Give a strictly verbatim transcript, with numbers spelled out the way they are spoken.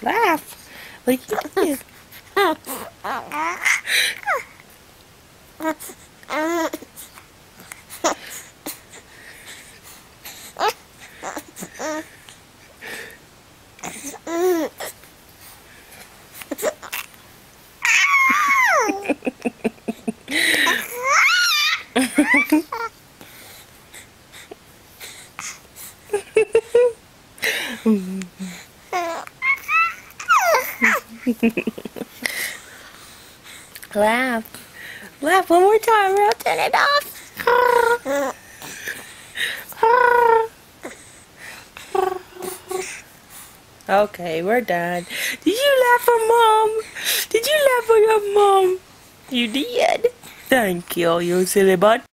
Laugh. Like you did. Laugh. Laugh one more time or I'll turn it off. Okay, we're done. Did you laugh for Mom? Did you laugh for your mom? You did. Thank you, you silly butt.